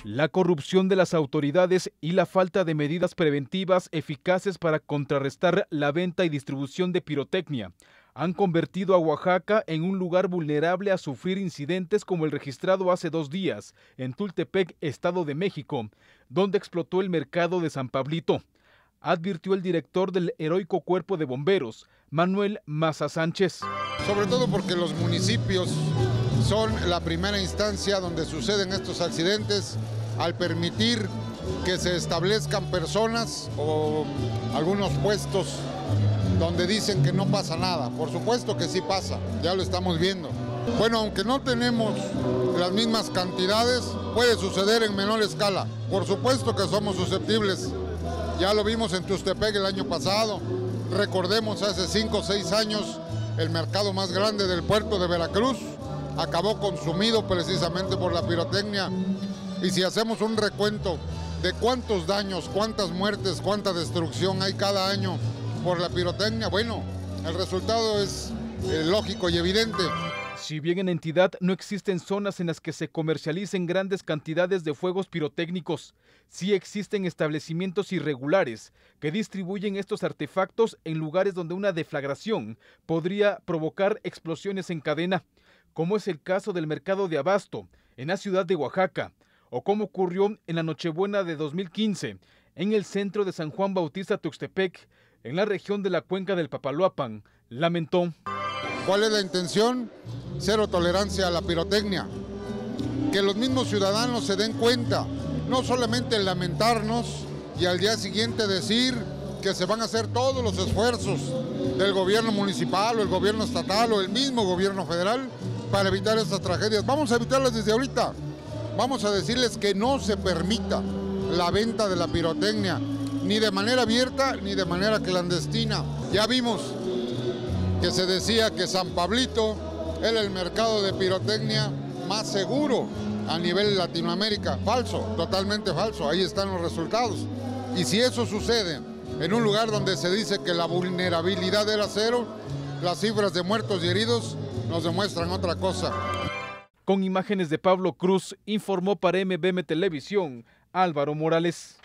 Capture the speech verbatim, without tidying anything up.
La corrupción de las autoridades y la falta de medidas preventivas eficaces para contrarrestar la venta y distribución de pirotecnia han convertido a Oaxaca en un lugar vulnerable a sufrir incidentes como el registrado hace dos días en Tultepec, Estado de México, donde explotó el mercado de San Pablito, advirtió el director del heroico Cuerpo de Bomberos, Manuel Maza Sánchez. Sobre todo porque los municipios son la primera instancia donde suceden estos accidentes al permitir que se establezcan personas o algunos puestos donde dicen que no pasa nada. Por supuesto que sí pasa, ya lo estamos viendo. Bueno, aunque no tenemos las mismas cantidades, puede suceder en menor escala. Por supuesto que somos susceptibles. Ya lo vimos en Tuxtepec el año pasado. Recordemos hace cinco o seis años el mercado más grande del puerto de Veracruz acabó consumido precisamente por la pirotecnia. Y si hacemos un recuento de cuántos daños, cuántas muertes, cuánta destrucción hay cada año por la pirotecnia, bueno, el resultado es eh, lógico y evidente. Si bien en entidad no existen zonas en las que se comercialicen grandes cantidades de fuegos pirotécnicos, sí existen establecimientos irregulares que distribuyen estos artefactos en lugares donde una deflagración podría provocar explosiones en cadena, como es el caso del mercado de Abasto, en la ciudad de Oaxaca, o como ocurrió en la Nochebuena de dos mil quince, en el centro de San Juan Bautista Tuxtepec, en la región de la Cuenca del Papaloapan, lamentó. ¿Cuál es la intención? Cero tolerancia a la pirotecnia. Que los mismos ciudadanos se den cuenta, no solamente lamentarnos y al día siguiente decir que se van a hacer todos los esfuerzos del gobierno municipal o el gobierno estatal o el mismo gobierno federal para evitar estas tragedias. Vamos a evitarlas desde ahorita. Vamos a decirles que no se permita la venta de la pirotecnia, ni de manera abierta ni de manera clandestina. Ya vimos que se decía que San Pablito era el mercado de pirotecnia más seguro a nivel Latinoamérica. Falso, totalmente falso, ahí están los resultados. Y si eso sucede en un lugar donde se dice que la vulnerabilidad era cero, las cifras de muertos y heridos nos demuestran otra cosa. Con imágenes de Pablo Cruz, informó para M B M Televisión, Álvaro Morales.